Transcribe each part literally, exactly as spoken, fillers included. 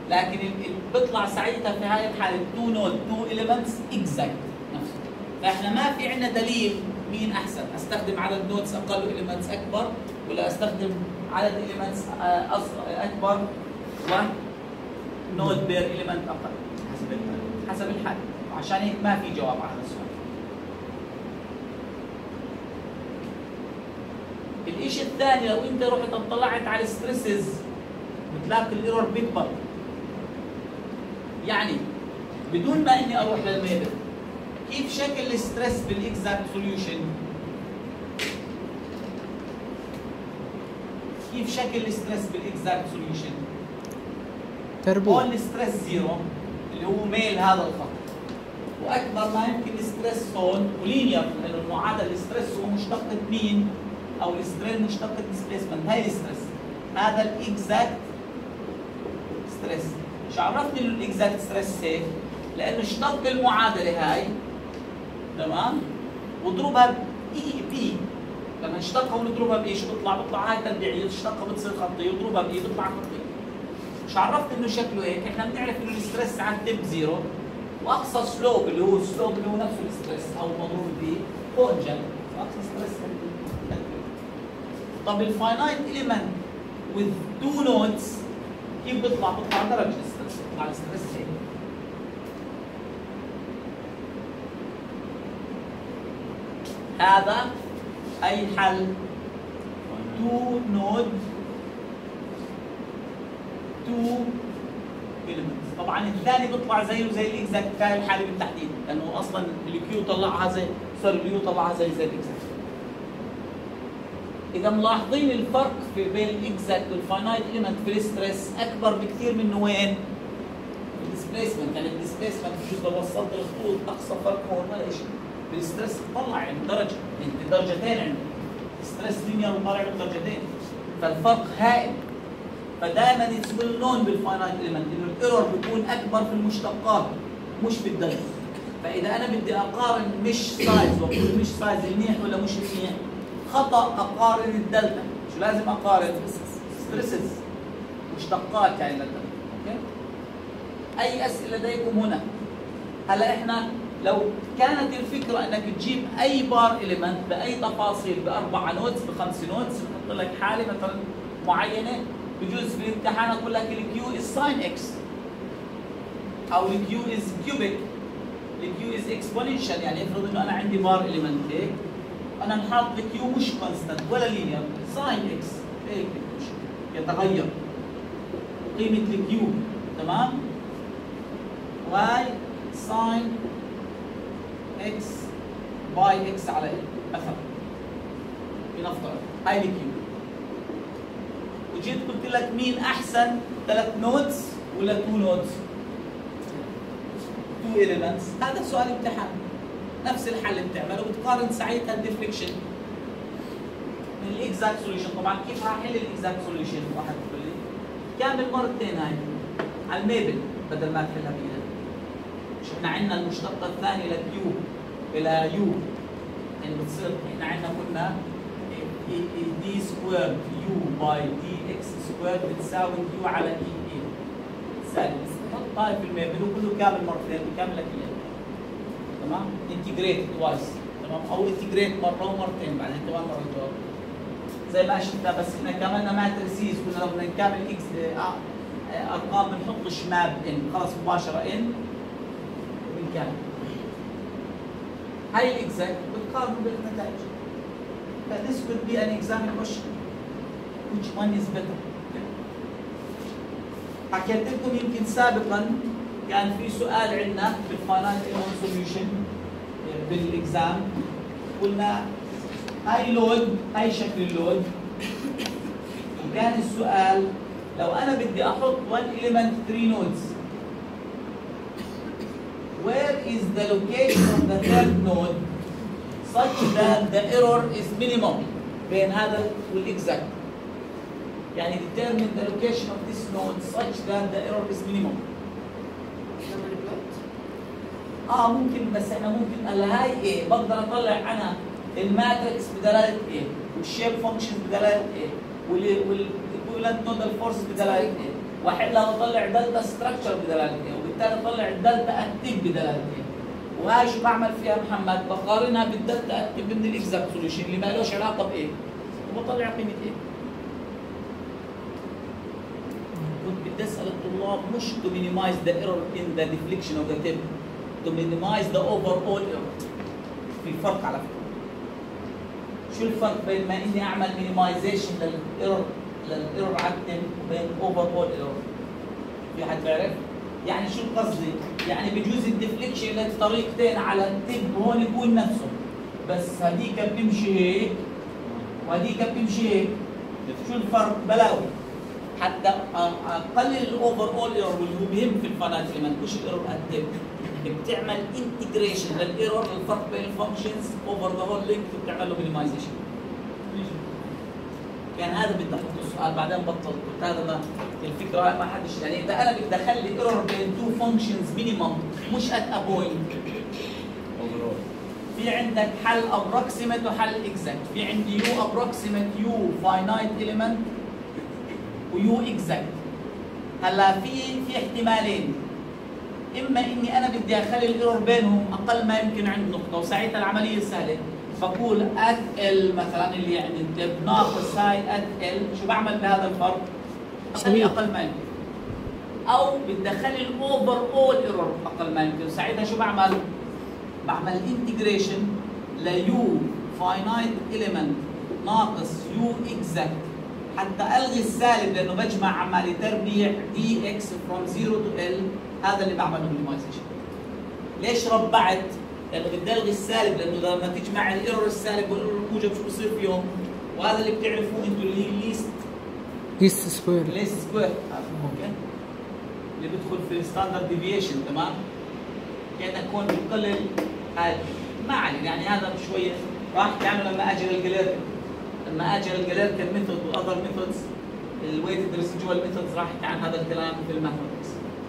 لكن بيطلع ساعتها في هاي الحاله تو نود تو اليمنتس اكزاكت نفسه. فاحنا ما في عندنا دليل مين احسن، استخدم عدد نودز اقل واليمنتس اكبر، ولا استخدم عدد اليمنتس اكبر ونود بير اليمنت اقل. حسب الحاله. حسب الحاله، عشان هيك ما في جواب على السؤال. الشيء الثاني لو انت رحت اطلعت على الستريسز بتلاقي الايرور بيكبر. يعني بدون ما اني اروح للميبل، كيف شكل الستريس بالاكزاكت سوليوشن؟ كيف شكل الستريس بالاكزاكت سوليوشن؟ تربو. هون الستريس زيرو اللي هو ميل هذا الخط، واكبر ما يمكن الستريس هون ولينير، لانه المعادله الستريس هو مشتقة مين؟ او السترين مشتقة ديسبيسمنت. هاي الستريس، هذا الاكزاكت ستريس. شو عرفتني انه الاكزاكت ستريس هيك؟ لانه اشتق المعادله هاي تمام واضربها باي بي. لما نشتقها ونضربها بايش بتطلع؟ بتطلع هاي تربيعيه، تشتقها بتصير خطيه وتضربها باي بتطلع خطيه. مش عرفت انه شكله هيك؟ احنا بنعرف انه الستريس على التب زيرو، واقصى سلوب اللي هو السلوب اللي هو نفسه الستريس او مضروب به كونجل، واقصى ستريس. طب الفاينايت اليمنت with two nodes كيف بيطلع؟ بيطلع درجه الستريس، بيطلع الستريس هيك. هذا اي حل two node two elements. طبعا الثاني بيطلع زيه زي الاكزاكت في هاي الحاله بالتحديد، لانه اصلا الكيو طلعها زي صار اليو طلعها زي زي الاكزاكت. إذا ملاحظين الفرق في بين الاكزاكت والفاينايت إيليمنت في الستريس أكبر بكثير منه وين؟ الديسبيسمنت. يعني الديسبيسمنت بجوز لو وصلت الخطوط أقصى فرق هون ولا شيء. بالستريس بتطلع يعني درجة، أنت درجتين عندك. ستريس لينير وطالع درجتين. فالفرق هائل. فدائما اتس ويل نون بالفاينايت إيليمنت إنه الإيرور بيكون أكبر في المشتقات مش بالدرجة. فإذا أنا بدي أقارن مش سايز وأقول مش سايز منيح ولا مش منيح، خطأ أقارن الدلتا. شو لازم أقارن؟ ستريسز، مشتقات يعني للدلتا. أوكي؟ أي أسئلة لديكم هنا؟ هلا إحنا لو كانت الفكرة إنك تجيب أي بار إليمنت بأي تفاصيل بأربعة نودز بخمس نودز، بحط لك حالة مثلا معينة، بجوز في الامتحان أقول لك الكيو إز ساين إكس أو الكيو إز كيوبيك، الكيو إز إكسبوننشال. يعني افرض إنه أنا عندي بار إليمنت هيك، أنا نحط الكيو مش كونستنت ولا لينير، ساين إكس هيك يتغير قيمة الكيو تمام؟ واي ساين إكس باي إكس على إيه مثلا، بنفترض هاي الكيو، وجيت قلت لك مين أحسن ثلاث نودز ولا تو نودز؟ تو إيليمنتس. هذا سؤال امتحان، نفس الحل بتعمله وبتقارن ساعتها الديفليكشن من الاكزاكت سوليوشن. طبعا كيف راح احل الاكزاكت سوليوشن؟ واحد بيقول لي كامل مرتين هاي على الميبل بدل ما تحلها بايدك. مش احنا عندنا المشتقه الثانيه لكيو الى يو، يعني بتصير احنا عندنا قلنا دي سكوير يو باي دي اكس سكوير بتساوي كيو على اي اي سالب. حط هاي في الميبل وكله كامل مرتين بكامل لك اياه تمام؟ انتجريت توايس تمام؟ او انتجريت مره ومرتين بعدين كمان مره جواب زي ما شفنا. بس احنا كملنا ماتريسيز، كنا لو بدنا نكمل اكس ارقام بنحطش ماب ان، خلص مباشره ان بنكمل. هاي الاكزاكت بتقارن بالنتائج. فthis could be an exam question. Which one is better? حكيت لكم يمكن سابقا كان في سؤال عندنا بالفاينايت إيليمنت سوليوشن بالاكزام، قلنا هاي لود، هاي شكل اللود، وكان السؤال لو انا بدي احط one element three nodes, where is the location of the third node such that the error is minimum بين هذا والاكزاكت. يعني determine the location of this node such that the error is minimum. اه ممكن، بس احنا ممكن هلا هاي ايه بقدر اطلع عنها الماتريكس بدلاله ايه، والشيب فانكشن بدلاله ايه، والايكويفالنت نودال فورس بدلاله ايه، واحلها واطلع دلتا ستراكشر بدلالتين، وبالتالي اطلع الدلتا اكتيف بدلالتين. وهاي شو بعمل فيها محمد؟ بقارنها بالدلتا اكتيف من الاكزاكت سوليوشن اللي ما لهش علاقه بايه؟ وبطلع قيمه ايه؟ كنت بدي اسال الطلاب مش to minimize the error in the deflection of the tip، to minimize the overall error. في فرق على فكره. شو الفرق بين ما اني اعمل minimization للايرور للايرور على التب وبين overall error؟ في حد بيعرف؟ يعني شو قصدي؟ يعني بجوز الديفليكشن لك طريقتين على التب هون يكون نفسه، بس هذيك بتمشي هيك وهذيك بتمشي هيك. شو الفرق؟ بلاوي. حتى اقلل الاوفر اول ايرور واللي هو بهم في الفاينايت اليمنت مش الايرور التب، بتعمل انتجريشن للايرور الفرق بين الفانكشنز اوفر ذا هول لينك وبتعمل له مينيمايزيشن. كان هذا بدي احط السؤال بعدين بطلت، قلت هذا ما الفكره ما حدش يعني اذا انا بدي اخلي ايرور بين تو فانكشنز مينيمم مش ات ا بوينت. في عندك حل ابروكسيمت وحل اكزاكت، في عندي يو ابروكسيمت يو فاينايت اليمنت ويو اكزاكت. هلا في في احتمالين، اما اني انا بدي اخلي الايرور بينهم اقل ما يمكن عند نقطه وساعتها العمليه سهله، بقول ات ال مثلا اللي يعني التب ناقص هاي ات ال، شو بعمل بهذا الفرق؟ اخليه اقل ما يمكن. او بدي اخلي الاوفر اول ايرور اقل ما يمكن، وساعتها شو بعمل؟ بعمل انتجريشن ليو فاينايت اليمنت ناقص يو اكزاكت حتى الغي السالب لانه بجمع عمالي تربيع دي اكس فروم صفر تو ال، هذا اللي بعمله مينيمايزيشن. ليش ربعت؟ لانه بدي الغي السالب لانه لما تجمع الايرور السالب والايرور الموجب شو بصير فيهم؟ وهذا اللي بتعرفوه انتم اللي هي ليست ليست سكوير ليست سكوير اوكي؟ اللي بيدخل في الستاندرد ديفيشن تمام؟ كانك هون بتقلل هاي ما عليه يعني هذا شويه راح تعمل لما اجي للجليركن، لما اجي للجليركن ميثود واذر ميثودز الويتد ريسيدوال ميثودز راح عن هذا الكلام في الماثماتكس.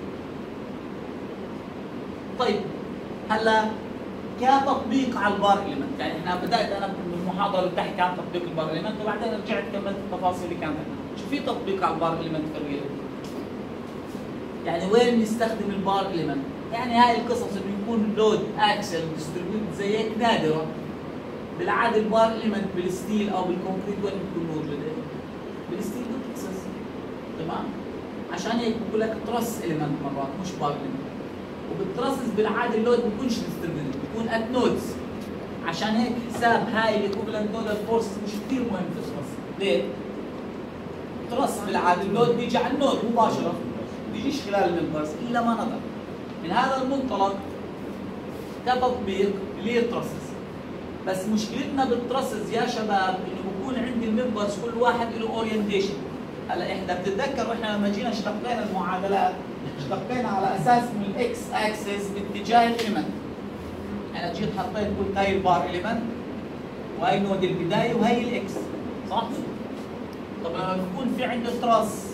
طيب هلا كتطبيق على البار اليمنت، يعني احنا بدات انا بالمحاضره اللي بتحكي عن تطبيق البار اليمنت وبعدين رجعت كملت التفاصيل اللي كانت عندنا. شو في تطبيق على البار اليمنت في الرياضه؟ يعني وين نستخدم البار اليمنت؟ يعني هاي القصص انه يكون لود اكسل ديستريبيوت زي هيك نادره. بالعاده البار اليمنت بالستيل او بالكونكريت وين بتكون موجوده؟ بالستيل بتقصص تمام؟ عشان هيك بقول لك ترس اليمنت مرات مش بار اليمنت. وبالترسس بالعاده اللود ما بيكونش ديستريبيوت بيكون ات نودز. عشان هيك حساب هاي الايكوفالنت نودال فورسز مش كثير مهم في الترس. ليه؟ الترس بالعاده اللود بيجي على النود مباشره بيجيش خلال الممبرز الا ما نظر. من هذا المنطلق كتطبيق ليه الترسس. بس مشكلتنا بالترسس يا شباب انه بكون عندي الممبرز كل واحد له اورينتيشن. هلا احنا بتتذكروا احنا لما جينا اشتقينا المعادلات اشتقينا على اساس من الاكس اكسس باتجاه الاليمنت. انا جيت حطيت قلت هاي البار اليمنت وهي نود البدايه وهي الاكس صح؟ طب لما بكون في عندي تراس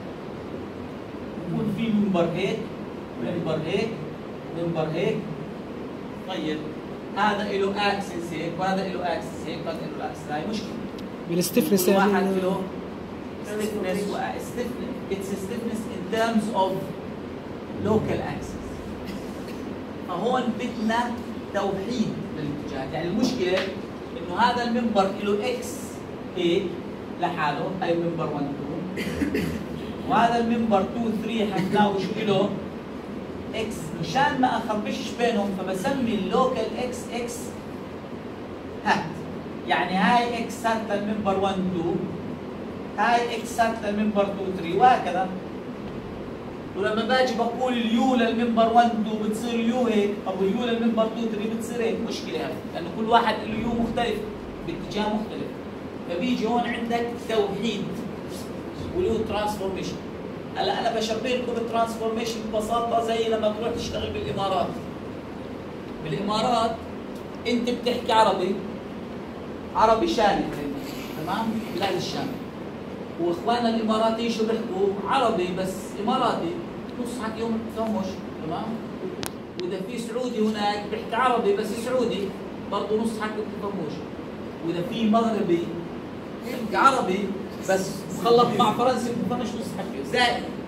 بكون في منبر هيك منبر هيك منبر هيك. طيب هذا له اكسس هيك وهذا له اكسس هيك وهذا له اكسس، هاي مشكله. بالستفنس كل واحد له stiffness و stiffness it's stiffness in terms of local axis. فهون بدنا توحيد للاتجاهات، يعني المشكله انه هذا المنبر له اكس هيك لحاله هاي المنبر واحد اثنين وهذا المنبر اثنين ثلاثة حتلاقوا شو له اكس. مشان ما اخربشش بينهم فبسمي اللوكال اكس اكس هات، يعني هاي اكس هات للمنبر واحد اثنين هاي اكس هات للمنبر اثنين ثلاثة وهكذا. ولما باجي بقول اليو للمنبر واحد اثنين بتصير اليو هيك، طب اليو للمنبر اثنين ثلاثة بتصير هيك. مشكله هاي لانه كل واحد له يو مختلف باتجاه مختلف. فبيجي هون عندك توحيد وله ترانسفورميشن. هلا انا بشبه لكم الترانسفورميشن ببساطه زي لما تروح تشتغل بالامارات. بالامارات انت بتحكي عربي عربي شامي تمام؟ بلاد الشام. واخواننا الاماراتيين شو بيحكوا؟ عربي بس اماراتي نص حكيهم ما بتفهموش تمام؟ واذا في سعودي هناك بيحكي عربي بس سعودي برضه نص حكي ما بتفهموش. واذا في مغربي بيحكي عربي بس مخلط مع فرنسي ما بتفهمش نص حكي. زائد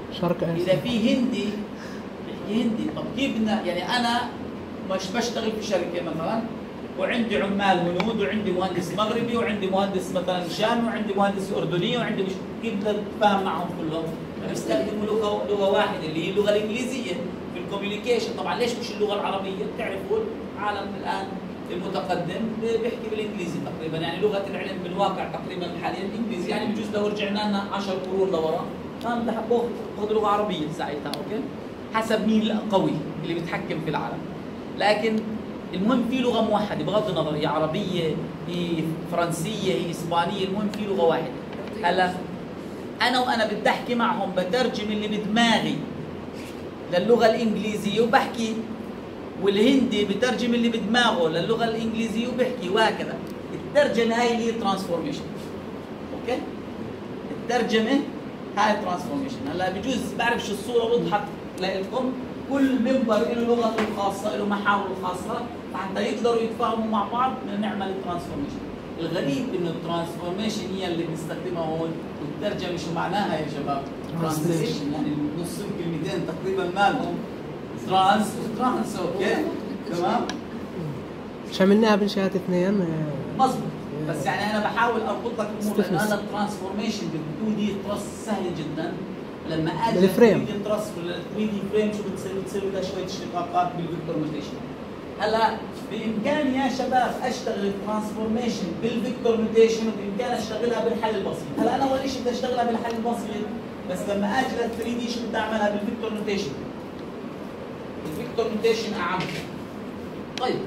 شرق اذا اسيا. في هندي بيحكي هندي، طب كيف بدنا يعني انا مش بشتغل في شركه مثلا وعندي عمال هنود وعندي مهندس مغربي وعندي مهندس مثلا شامي وعندي مهندس اردني وعندي مش كيف بدي اتفاهم معهم كلهم؟ بيستخدموا لغه لغه واحده اللي هي اللغه الانجليزيه في الكوميونيكيشن. طبعا ليش مش اللغه العربيه؟ بتعرفوا العالم الان المتقدم بيحكي بالانجليزي تقريبا، يعني لغه العلم بالواقع تقريبا حاليا الانجليزي، يعني بجوز لو رجعنا لنا عشر قرون لورا كان بدي باخذ لغه عربيه ساعتها، اوكي؟ حسب مين القوي اللي بيتحكم في العالم. لكن المهم في لغه موحده بغض النظر هي عربيه هي فرنسيه هي اسبانيه، المهم في لغه واحده. هلا انا وانا بدي احكي معهم بترجم اللي بدماغي للغه الانجليزيه وبحكي، والهندي بترجم اللي بدماغه للغه الانجليزيه وبحكي، وهكذا. الترجمه هاي اللي هي ترانسفورميشن. اوكي؟ الترجمه هاي ترانسفورميشن. هلا بجوز بعرف شو الصوره وضحت لكم، كل منبر له لغته الخاصه، له محاوره الخاصه، حتى يقدروا يتفاهموا مع بعض بدنا نعمل الترانسفورميشن. الغريب انه الترانسفورميشن هي اللي بنستخدمها هون، والترجمه شو معناها يا شباب؟ ترانسليشن، يعني نص الكلمتين تقريبا مالهم ترانس وترانس. اوكي؟ تمام؟ مش عملناها بنشات اثنين. مظبوط، بس يعني انا بحاول اربط لك الامور لانه هذا الترانسفورميشن بال2 دي ترس سهل جدا. لما اجي بالفريم ثري دي ترس ولا ثري دي فريم شو بتصير؟ بتصير لها شويه اشتقاقات بالفيكتور نوتيشن. هلا بامكاني يا شباب اشتغل الترانسفورميشن بالفيكتور نوتيشن وبامكاني اشتغلها بالحل البسيط. هلا انا اول شيء بدي اشتغلها بالحل البسيط، بس لما اجي لل3 دي شو بدي اعملها؟ بالفيكتور نوتيشن. الفيكتور نوتيشن اعم. طيب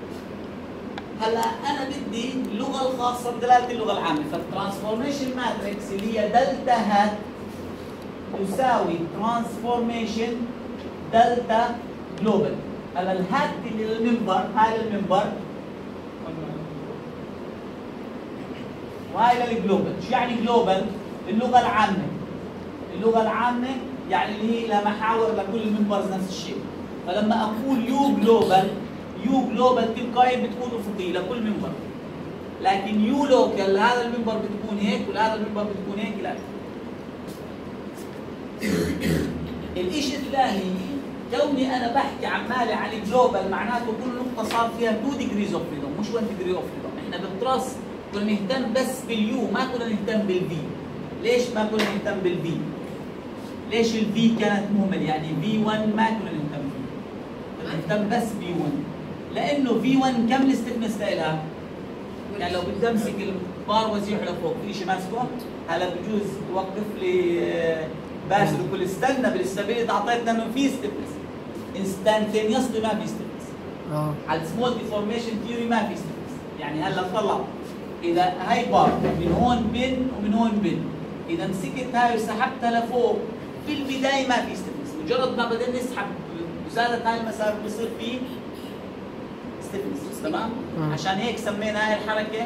هلا انا بدي اللغه الخاصه بدلاله اللغه العامه، فالترانسفورميشن ماتريكس اللي هي دلتا هات تساوي ترانسفورميشن دلتا جلوبال. هلا الهات اللي للمنبر، هاي للمنبر وهاي للجلوبال. شو يعني جلوبال؟ اللغه العامه. اللغه العامه يعني اللي هي لها محاور لكل المنبرز نفس الشيء. فلما اقول يو جلوبال، يو جلوبال تلقائيا بتكون افقيه لكل منبر، لكن يو لوكال لهذا المنبر بتكون هيك ولهذا المنبر بتكون هيك. لا الشيء الثاني كوني انا بحكي عمالي عن الجلوبال معناته كل نقطه صار فيها تو ديجريز اوف فريدوم مش واحد ديجري اوف فريدوم. احنا بالتراس كنا نهتم بس باليو، ما كنا نهتم بالفي. ليش ما كنا نهتم بالفي؟ ليش الفي كانت مهمله؟ يعني في واحد ما كنا نهتم فيه، كنا نهتم بس بي واحد، لانه في واحد كم الاستفنس لها؟ يعني لو بدي امسك البار وازيح لفوق في شيء ماسكه، هلا بجوز توقف لي باسل وكل استنى بالاستابيليتي اعطيتنا انه في ستيفنس، انستانتينيوسلي ما في ستيفنس. اه على السمول ديفورميشن ثيوري ما في ستيفنس. يعني هلا طلع اذا هاي بار من هون بن ومن هون بن، اذا مسكت هاي وسحبتها لفوق في البدايه ما في ستيفنس، مجرد ما بدنا نسحب وزادت هاي المسافه بصير في ستيفنس. تمام؟ آه. عشان هيك سمينا هاي الحركه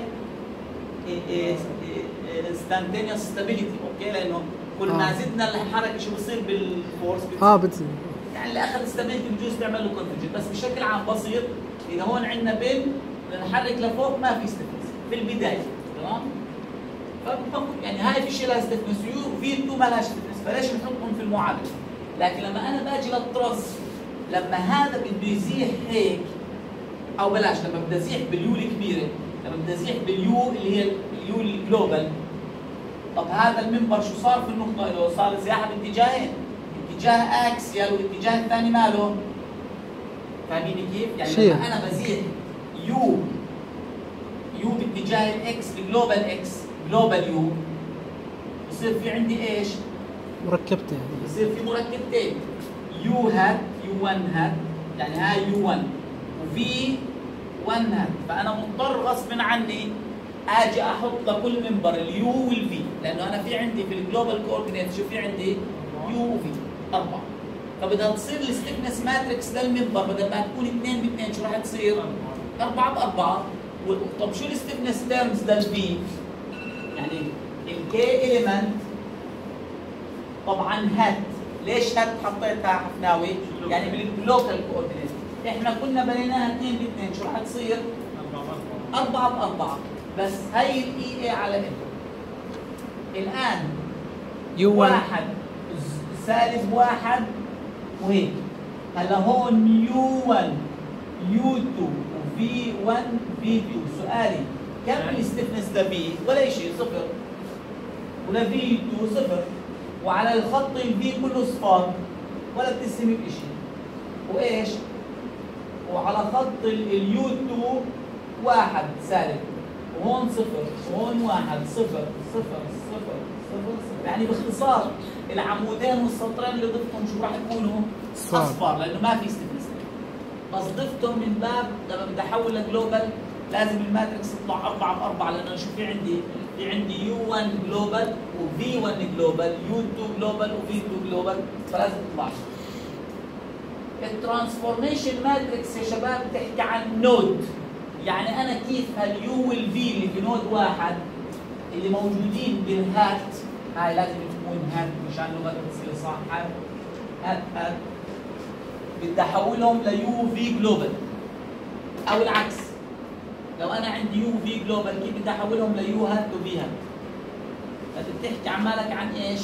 انستانتينيوس ستابيليتي. اوكي؟ لانه كل ما آه. زدنا الحركه شو بصير بالفورس؟ اه بتصير يعني اللي اخذ ستابيليتي بجوز تعمل له كونفجن، بس بشكل عام بسيط اذا هون عندنا بين بدنا نحرك لفوق ما في ستيفنس في البدايه. تمام؟ يعني هاي في شيء لها ستيفنس يو وفي تو ما لهاش ستيفنس، فليش نحطهم في المعادله؟ لكن لما انا باجي للترس لما هذا بده يزيح هيك، او بلاش لما بدي ازيح باليو الكبيره، لما بدي ازيح باليو اللي هي اليو الجلوبال، طب هذا المنبر شو صار في النقطه له؟ صار زياحه باتجاهين، اتجاه اكسيال والاتجاه الثاني ماله؟ فاهميني كيف؟ يعني شيء. لما انا بزيح يو يو باتجاه الاكس الجلوبال اكس جلوبال يو بصير في عندي ايش؟ مركبتين. بصير في مركبتين، يو هات يو واحد هات، يعني هاي يو واحد وفي واحد هات، فانا مضطر غصب عني اجي احط لكل منبر اليو والفي، لانه انا في عندي في الجلوبال كوردينيت شو في عندي؟ يو وفي اربعه، فبدها تصير الستيفنس ماتريكس للمنبر بدل ما تكون اثنين باثنين شو راح تصير؟ اربعه باربعه. طب شو الستيفنس تيرمز للفي؟ يعني الكي اليمنت طبعا هات. ليش هات حطيتها حفناوي؟ يعني باللوكال كوردينيت احنا كنا بنيناها اثنين باثنين شو راح تصير؟ اربعه باربعه، بس هي الاي اي على ال. الان يو واحد سالب واحد وهيك. هلا هون يو واحد يو اثنين وفي واحد في اثنين. سؤالي كم الستفنس لفي؟ ولا شيء، صفر. ولا في اثنين صفر. وعلى الخط الفي كله صفار ولا بتسمي بشيء. وايش؟ وعلى خط اليو اثنين واحد سالب، وهون صفر، وهون واحد، صفر صفر صفر صفر صفر. يعني باختصار العمودين والسطرين اللي ضفتهم شو راح يكونوا؟ اصفر، لانه ما في ستفنس. بس ضفتهم من باب لما بدي احول لجلوبال لازم الماتريكس تطلع أربعة بأربعة، لانه شو في عندي؟ في عندي يو واحد جلوبال وفي واحد جلوبال، يو اثنين جلوبال وفي اثنين جلوبال، فلازم تطلع. الترانسفورميشن ماتريكس يا شباب بتحكي عن نود، يعني انا كيف هاليو والفي اللي في نود واحد اللي موجودين بالهات، هاي لازم تكون هات مشان لغتها تصير صح، هات هات هات بدي احولهم ليو في جلوبال، او العكس. لو انا عندي يو في جلوبال كيف بدي احولهم ليو هات وفي هات؟ فانت بتحكي عمالك عن ايش؟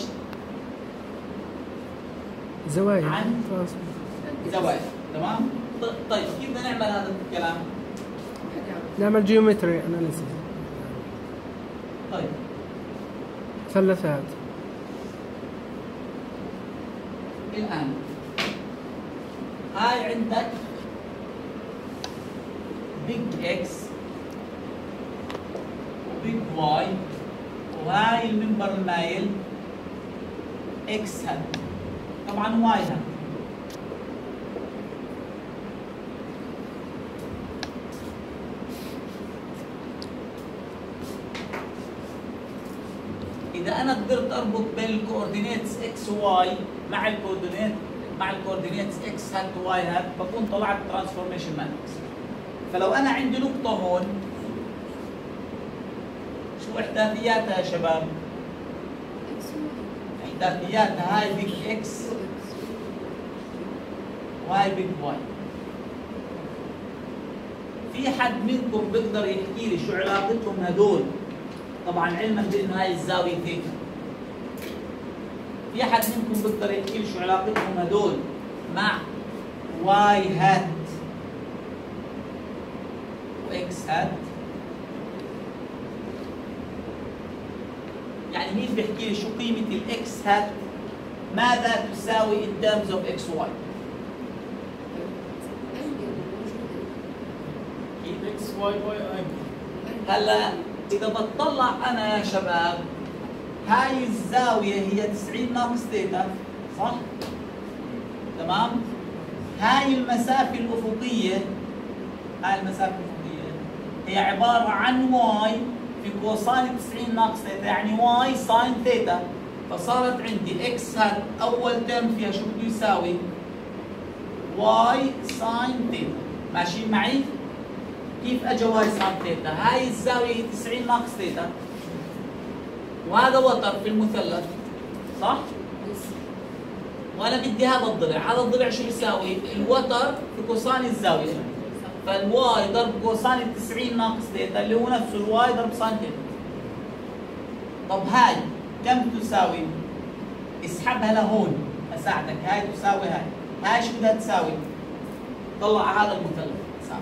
زوايا. عن زوايا، تمام؟ طيب كيف بدنا نعمل هذا الكلام؟ نعمل جيومتري اناليسيس. طيب مثلثات. الان هاي عندك بيج اكس وبيج واي، وهاي المنبر المايل اكس هات، طبعا واي هات. إذا أنا قدرت أربط بين الكوردينيتس إكس وواي مع الكوردينيت مع الكوردينيتس إكس هات وواي هات بكون طلعت ترانسفورميشن ماتريكس. فلو أنا عندي نقطة هون، شو إحداثياتها يا شباب؟ إحداثياتها هاي بيج إكس وهاي بيج واي. في حد منكم بيقدر يحكي لي شو علاقتهم هدول؟ طبعا علما بانه هاي الزاويه ثيتا. في احد منكم بيقدر يحكي لي شو علاقتهم هدول مع واي هات واكس هات؟ يعني مين بيحكي لي شو قيمه الاكس هات؟ ماذا تساوي in terms of x y؟ اكس واي واي اي. هلا إذا بتطلع أنا يا شباب، هاي الزاوية هي تسعين ناقص ثيتا، صح؟ تمام؟ هاي المسافة الأفقية، هاي المسافة الأفقية هي عبارة عن واي في كوساين تسعين ناقص ثيتا، يعني واي ساين ثيتا، فصارت عندي إكس هات أول ترم فيها شو بده يساوي؟ واي ساين ثيتا، ماشيين معي؟ كيف اجى واي ساين ثيتا؟ هاي الزاويه تسعين ناقص ثيتا، وهذا وتر في المثلث، صح؟ وانا بدي هذا الضلع، هذا الضلع شو بيساوي؟ الوتر في كوساين الزاويه، فالواي ضرب كوساين تسعين ناقص ثيتا اللي هو نفسه الواي ضرب ساين ثيتا. طب هاي كم تساوي؟ اسحبها لهون اساعدك، هاي تساوي هاي، هاي شو بدها تساوي؟ طلع هذا المثلث، سامي.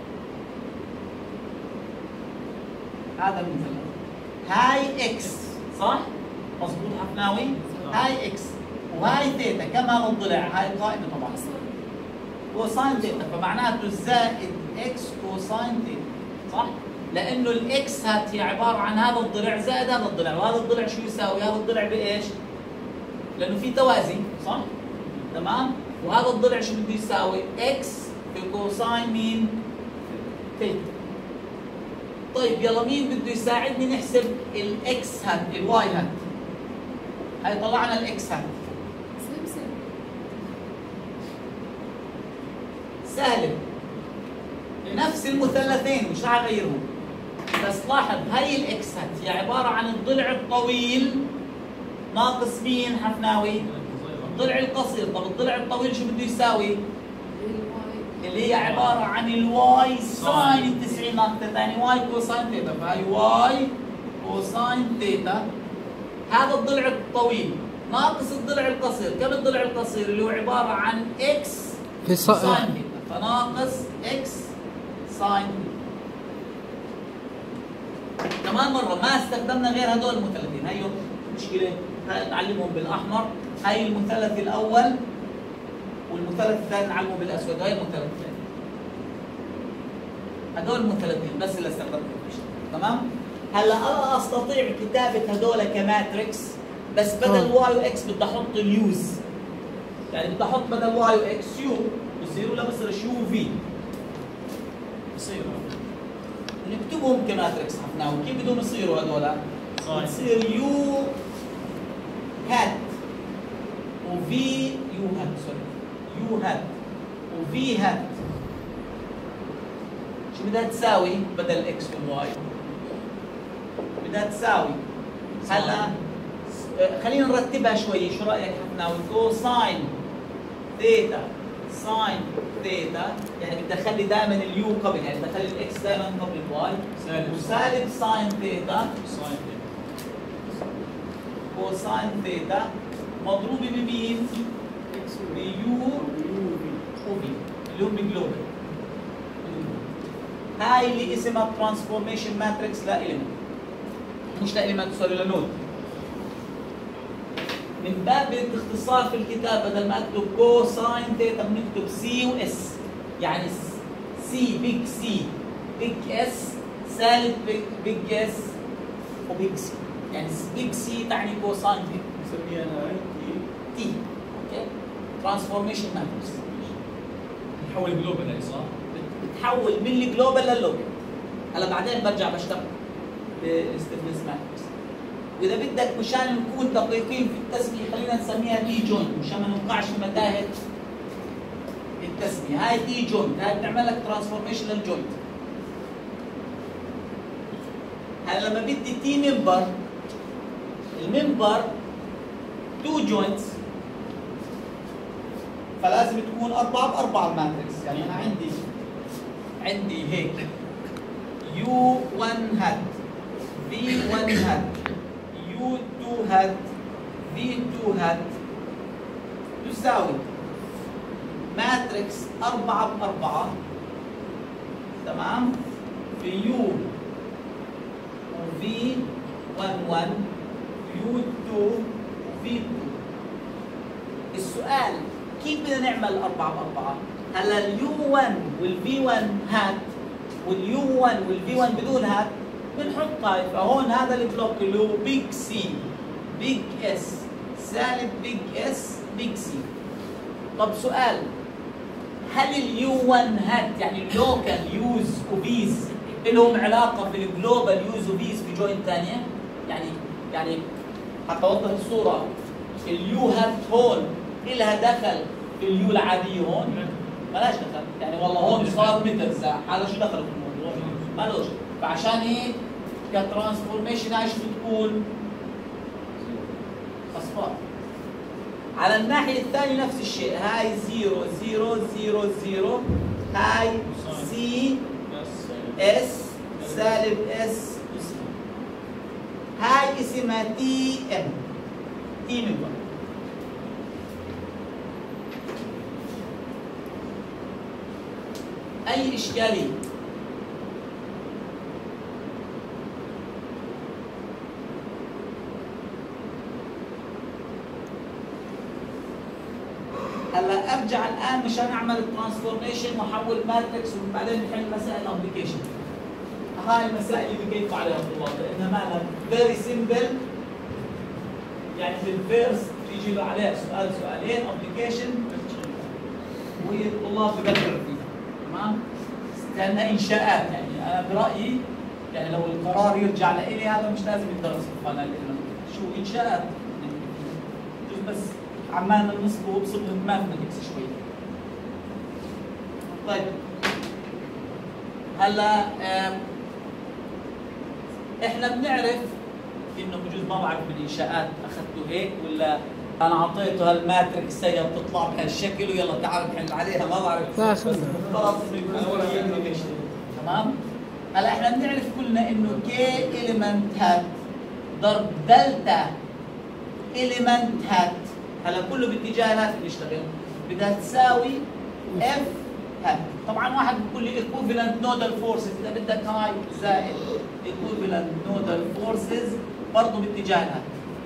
هذا المثلث هاي اكس، صح؟ مظبوط حفناوي؟ هاي اكس وهاي ثيتا، كم هذا الضلع؟ هاي قائمة طبعا كوساين ثيتا، فمعناته زائد اكس كوساين ثيتا، صح؟ لأنه الاكس هات هي عبارة عن هذا الضلع زائد هذا الضلع، وهذا الضلع شو يساوي؟ هذا الضلع بإيش؟ لأنه في توازي، صح؟ تمام؟ وهذا الضلع شو بده يساوي؟ اكس في كوساين مين؟ ثيتا. طيب يلا مين بده يساعدني نحسب الاكس هات الواي هات؟ هاي طلعنا الاكس هات. سهل، نفس المثلثين مش راح اغيرهم، بس لاحظ هاي الاكس هات هي عباره عن الضلع الطويل ناقص مين حفناوي؟ الضلع القصير. طب الضلع الطويل شو بده يساوي؟ اللي هي عبارة عن الواي ساين التسعين ناقص ثيتا، يعني واي كوساين ثيتا، فهي واي كوساين ثيتا. هذا الضلع الطويل ناقص الضلع القصير. كم الضلع القصير؟ اللي هو عباره عن اكس في ص... ساين ثيتا، فناقص اكس ساين ثيتا. كمان مره ما استخدمنا غير هدول المثلثين، هيو مشكله، هاي نعلمهم بالاحمر، هاي المثلث الاول والمثلث الثاني نعلمه بالاسود، هاي المثلث الثاني. هدول المثلثين بس اللي استخدمتهم، تمام؟ هلا انا استطيع كتابه هدول كماتريكس، بس بدل واي واكس بدي احط اليوز. يعني بدي احط بدل واي واكس يو، بصير ولا بصير يو في؟ بصير نكتبهم كماتريكس حفناهم، كيف بدهم يصيروا هدول؟ بتصير يو هات وفي يو هات سوري يو هات وفي هات. شو بدها تساوي بدل الاكس والواي؟ بدها تساوي هلا خلينا نرتبها شوي، شو رايك حفناوي؟ كوساين ثيتا ساين ثيتا، يعني بدي اخلي دائما اليو قبل، يعني بدي اخلي الاكس دائما قبل الواي، وسالب ساين ثيتا ساين كوساين ثيتا مضروبه بمين؟ بيو وبي اللي هم جلوبال. هاي اللي اسمها ترانسفورميشن ماتريكس لا إليمنت، مش لا إليمنت سوري لنود. من باب الاختصار في الكتاب بدل ما اكتب كوساين ثيتا بنكتب سي واس، يعني سي بيج سي بيج اس سالب بيج اس وبيج سي، يعني بيج سي تعني كوساين ثيتا، نسميها هاي تي. اوكي، ترانسفورميشن ماتريكس نحول جلوبال هي صح؟ بتحول من الجلوبال لللوكال. هلا بعدين برجع بشتغل بالاستفنس ماتريكس. واذا بدك مشان نكون دقيقين في التسميه خلينا نسميها تي جوينت مشان ما نوقعش في متاهه التسميه. هاي تي جوينت، هاي بتعمل لك ترانسفورميشن للجوينت. هلا لما بدي تي ممبر، الممبر تو جوينتس، فلازم تكون أربعة بأربعة الماتريكس. يعني أنا عندي عندي هيك يو واحد هات في واحد هات يو اثنين هات في اثنين هات تساوي ماتريكس أربعة بأربعة، تمام؟ في يو وفي واحد واحد يو اثنين وفي اثنين. السؤال كيف بدنا نعمل أربعة بأربعة؟ هلا اليو واحد والفي واحد هات واليو واحد والفي واحد بدون هات بنحط هاي، فهون هذا البلوك اللي هو بيج سي بيج اس سالب بيج اس بيج سي. طب سؤال، هل اليو واحد هات يعني اللوكال يوز وفيز لهم علاقة في الجلوبال يوز وفيز في جوينت ثانية؟ يعني يعني حتى اوضح الصورة، اليو هات هون إلها دخل في اليو العادية هون؟ مالهاش دخل، يعني والله هون صار متر ساعة، هذا شو دخل في الموضوع؟ مالوش. فعشان هيك كترانسفورميشن هاي شو بتكون؟ أصفار. على الناحية الثانية نفس الشيء، هاي زيرو زيرو زيرو زيرو، هاي سي اس سالب اس سي. هاي اسمها تي ام، تي من بعد. أي إشكالية؟ هلا ارجع الان مشان اعمل الترانسفورميشن واحول ماتريكس وبعدين نحل مسائل الابلكيشن. هاي المسائل اللي بكيفوا عليها الطلاب لانها مالها فيري سمبل، يعني في الفيرست بيجي له عليها سؤال سؤالين ابلكيشن والطلاب بقدروا فيها، تمام؟ لانها انشاءات، يعني انا برايي يعني لو القرار يرجع لإلي هذا مش لازم يدرس في القناه لانه شو انشاءات بس عمالنا نصبه وبصبغ ماثماتكس شوي. طيب هلا احنا بنعرف انه بجوز ما بعرف بالانشاءات اخذته هيك ولا انا اعطيته هالماتريكس هي بتطلع بهالشكل ويلا تعال نحل عليها، ما بعرف لا بس خلص تمام. هلا احنا بنعرف كلنا انه كي اليمنت هات ضرب دلتا element hat. هلا كله باتجاه الهات بيشتغل، بدها تساوي F hat. طبعا واحد بيقول لي equivalent nodal forces، اذا بدك هاي زائد equivalent nodal forces برضه باتجاه الهات.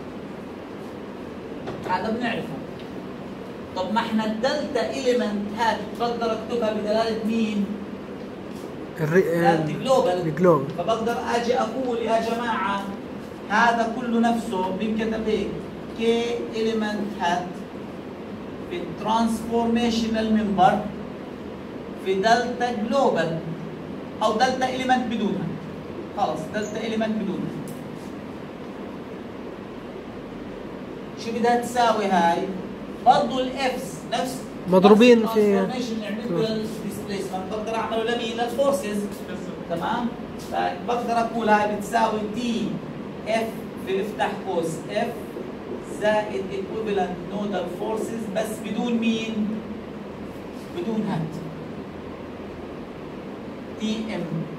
هذا بنعرفه. طب ما احنا الدلتا element hat بقدر اكتبها بدلاله مين؟ الجلوبال. الجلوبال. فبقدر اجي اقول يا جماعه هذا كله نفسه بينكتب هيك كي element hat في الترانسفورميشنال ممبر في دلتا جلوبال او دلتا element بدونها. خلص دلتا element بدونها. شو بدها تساوي هاي؟ برضه الافس نفس مضروبين في الديسبيسمنت بقدر اعمله لمين؟ للفورسز. تمام؟ فبقدر اقول هاي بتساوي تي اف في افتح قوس اف زائد ايكويفالنت نودال فورسز بس بدون مين؟ بدون هات. تي ام.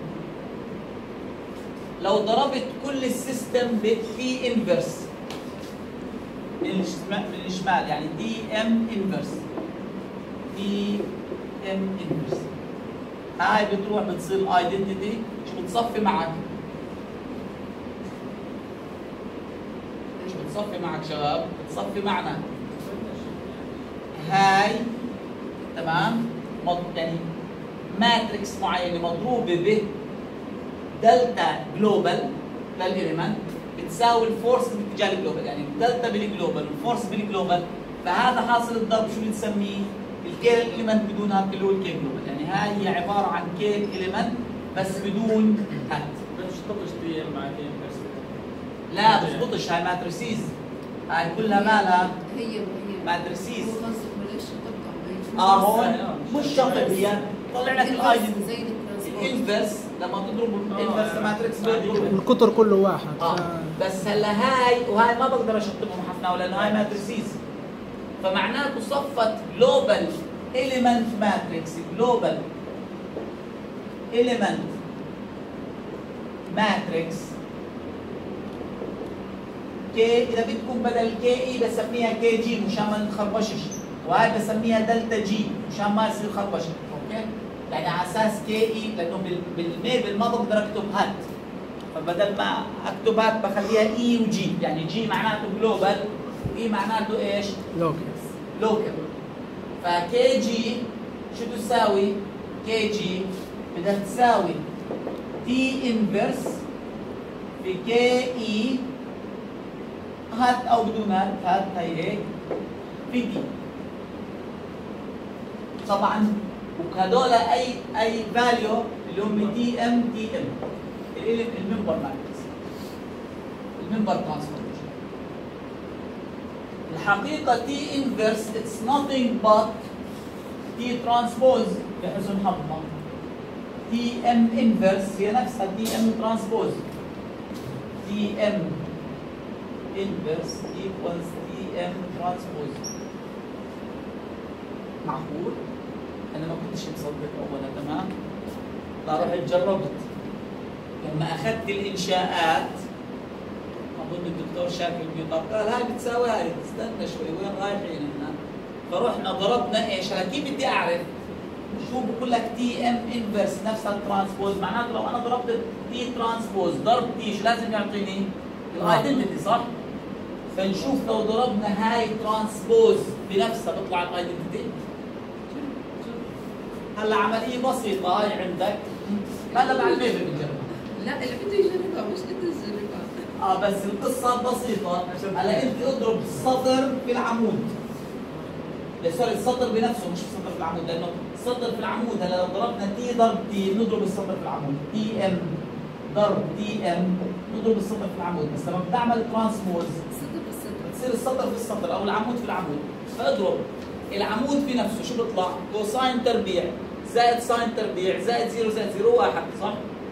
لو ضربت كل السيستم بتي انفرس من الشمال يعني دي ام انفرس دي ام انفرس، هاي بتروح بتصير الايدنتيتي شو بتصفي معك؟ شو بتصفي معك شباب؟ بتصفي معنا هاي تمام؟ يعني ماتريكس معينه مضروبه ب دلتا جلوبال للإليمنت بتساوي الفورس باتجاه الجلوبال، يعني دلتا بالجلوبال والفورس بالجلوبال، فهذا حاصل الضرب شو بنسميه؟ الكي اليمنت بدون هات اللي هو الكي جلوبال، يعني هاي هي عباره عن كي اليمنت بس بدون هات. بتشتغلش دي ام مع كي بس لا بتضبطش، هاي ماتريسيز، هاي كلها مالها هي هي ماتريسيز. هو قصدك بلاش تطبق اه هون مش شرط هي طلع لك الايدنتي زي الانفرس لما تضرب الانفرس ماتريكس بيضرب القطر كله واحد. اه ف... بس هلا هاي وهاي ما بقدر اشطبهم حفناو لانه هاي ماتريسيز، فمعناته صفت جلوبال اليمنت ماتريكس جلوبال اليمنت ماتريكس كي اذا بدكم بدل كي اي بسميها كي جي مشان ما نخربشش، وهاي بسميها دلتا جي مشان ما يصير خربشه. اوكي؟ يعني على اساس كي اي لانه بالميبل ما بقدر اكتب هات، فبدل ما اكتب هات بخليها اي وجي، يعني جي معناته جلوبال، اي معناته ايش؟ لوكال. لوكال. فكي جي شو تساوي؟ كي جي بدها تساوي تي انفرس في كي اي هات او بدون هات، هات هي هيك في دي. طبعا وهذول اي اي فاليو اللي هم تي ام تي ام الممبر ماتريكس الممبر ترانسفورميشن. الحقيقه تي انفرس اتس nothing but تي ترانسبوز بحسن حظنا. تي ام انفرس هي نفسها تي ام ترانسبوز. تي ام انفرس equals تي ام ترانسبوز. معقول؟ انا ما كنتش مصدق اولا. تمام؟ لا رحت جربت لما اخذت الانشاءات، اظن الدكتور شاكر بيطر قال هاي بتساوي هاي، استنى شوي وين رايحين احنا؟ فرحنا ضربنا ايش؟ هلا كيف بدي اعرف؟ شو بقول لك تي ام انفرس نفسها الترانسبوز، معناته لو انا ضربت تي ترانسبوز ضرب تي شو لازم يعطيني؟ الايدنتيتي صح؟ فنشوف لو ضربنا هاي ترانسبوز بنفسها بيطلع الايدنتيتي. هلا عمليه بسيطه هاي عندك، هلا مع الميبل بنجربها. لا اللي بده يجربها مش انت تجربها. اه بس القصه بسيطه. هلا انت اضرب السطر في العمود. سوري السطر بنفسه مش السطر في العمود، لانه السطر في العمود هلا لو ضربنا تي ضرب تي بنضرب السطر في العمود، تي ام ضرب تي ام نضرب السطر في العمود، بس لما بتعمل ترانسبوز السطر بالسطر بتصير السطر في السطر او العمود في العمود، فاضرب العمود في نفسه شو بيطلع؟ كوساين تربيع زائد ساين تربيع زائد زيرو زائد زيرو واحد صح؟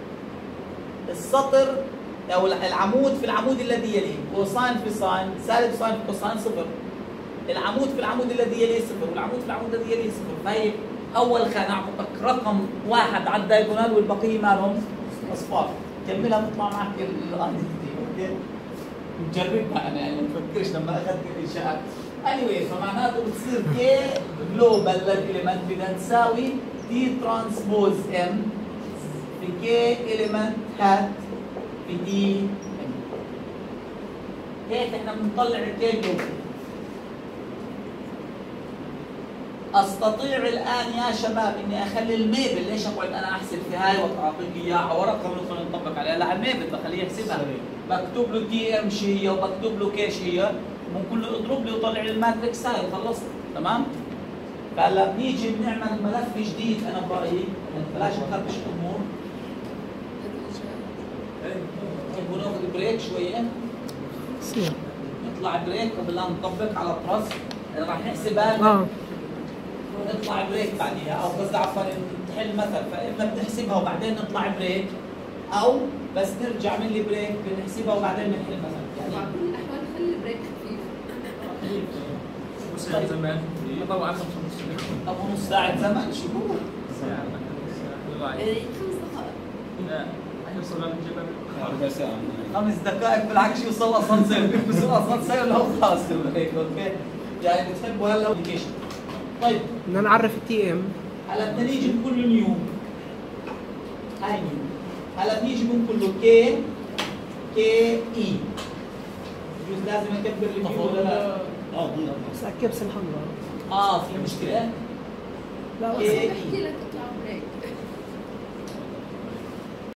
السطر او العمود في العمود الذي يليه كوساين في ساين سالب ساين في كوساين صفر. العمود في العمود الذي يليه صفر والعمود في العمود الذي يليه صفر، فهي اول خانه اعطتك رقم واحد على الدايجونال والبقيه مالهم اصفار، كملها بيطلع معك الايدنتيتي. اوكي؟ مجربها انا يعني ما تفكرش لما اخذت الاشاعات. anyway فمعناته بتصير كي جلوبال للإليمنت بدها تساوي تي ترانسبوز ام في كي إليمنت هات في دي ام. هيك احنا بنطلع الكي جلوبال. استطيع الان يا شباب اني اخلي الميبل، ليش اقعد انا احسب في هاي واعطيك اياها ورقه بندخل نطبق عليها؟ لا الميبل بخليه يحسبها، بكتب له تي ام شو هي وبكتب له كي شو هي، ممكن له اضرب لي وطلع لي الماتريكس هاي خلصت تمام؟ فهلا بنيجي بنعمل ملف جديد انا برايي، بلاش نخربش الامور. بنحب ناخذ بريك شويه. نطلع بريك قبل لا نطبق على التراس، راح نحسبها اه نطلع بريك بعديها، او قصدي عفوا تحل مثل، فاما بنحسبها وبعدين نطلع بريك او بس نرجع من البريك بنحسبها وبعدين بنحل مثل يعني. مع كل الاحوال خلي البريك خفيف. نص ساعة زمان طبعا خمس ونص ابو نص ساعة زمن شو هو؟ ساعة يعني خمس دقائق. لا يوصل للجبل ربع ساعة خمس دقائق بالعكس يوصل اسانسير، بيكبسوا الاسانسير لو خلاص البريك اوكي؟ يعني بتحبوا هلا ابلكيشن. طيب بدنا نعرف التي ام. هلا بدنا نيجي نقول له نيو، هاي نيو. هلا بنيجي بنقول له كي كي اي. بجوز لازم اكبر النيو ولا لا؟ اه بس على الكبسه الحمراء. اه في مشكلة؟ لا كي بس اي بحكي لك اطلع بريك.